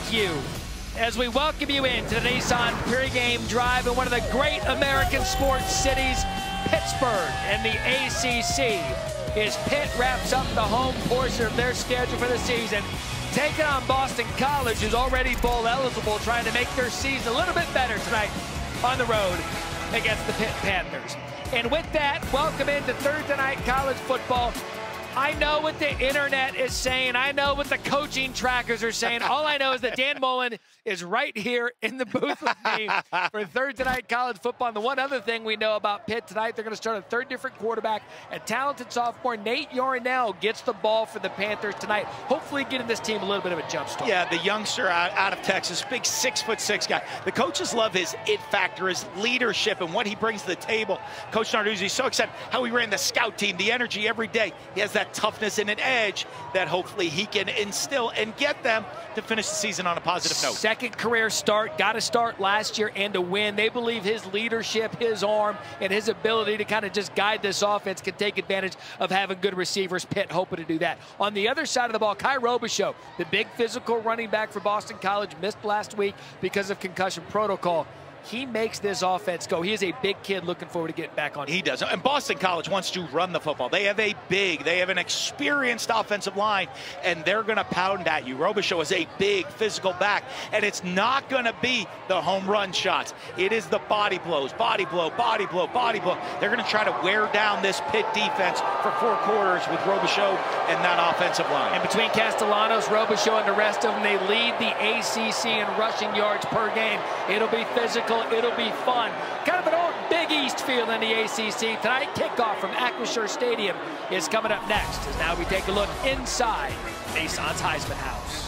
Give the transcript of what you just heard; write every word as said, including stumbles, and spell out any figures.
with you as we welcome you into the Nissan pregame drive in one of the great American sports cities, Pittsburgh, and the A C C. As Pitt wraps up the home portion of their schedule for the season, taking on Boston College, who's already bowl eligible, trying to make their season a little bit better tonight on the road against the Pitt Panthers. And with that, welcome into Thursday night college football. I know what the internet is saying. I know what the coaching trackers are saying. All I know is that Dan Mullen is right here in the booth with me for Thursday night college football. And the one other thing we know about Pitt tonight, they're going to start a third different quarterback. A talented sophomore, Nate Yornell, gets the ball for the Panthers tonight, hopefully getting this team a little bit of a jump start. Yeah, the youngster out, out of Texas, big six foot six guy. The coaches love his it factor, his leadership, and what he brings to the table. Coach Narduzzi's so excited how he ran the scout team, the energy every day. He has that toughness and an edge that hopefully he can instill and get them to finish the season on a positive note. Second career start, got to start last year and to win. They believe his leadership, his arm, and his ability to kind of just guide this offense can take advantage of having good receivers. Pitt hoping to do that. On the other side of the ball, Kai Robichaux, the big physical running back for Boston College, missed last week because of concussion protocol. He makes this offense go. He is a big kid looking forward to getting back on. He does. And Boston College wants to run the football. They have a big, they have an experienced offensive line, and they're going to pound at you. Robichaux is a big physical back, and it's not going to be the home run shots. It is the body blows, body blow, body blow, body blow. They're going to try to wear down this Pitt defense for four quarters with Robichaux and that offensive line. And between Castellanos, Robichaux, and the rest of them, they lead the A C C in rushing yards per game. It'll be physical. It'll be fun. Kind of an old Big East feel in the A C C. Tonight, kickoff from Acrisure Stadium is coming up next, as now we take a look inside Nissan's Heisman House.